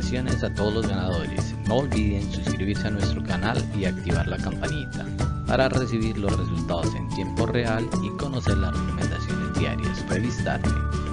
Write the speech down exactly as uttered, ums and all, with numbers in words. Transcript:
felicitaciones a todos los ganadores. No olviden suscribirse a nuestro canal y activar la campanita para recibir los resultados en tiempo real y conocer las recomendaciones diarias. Feliz tarde.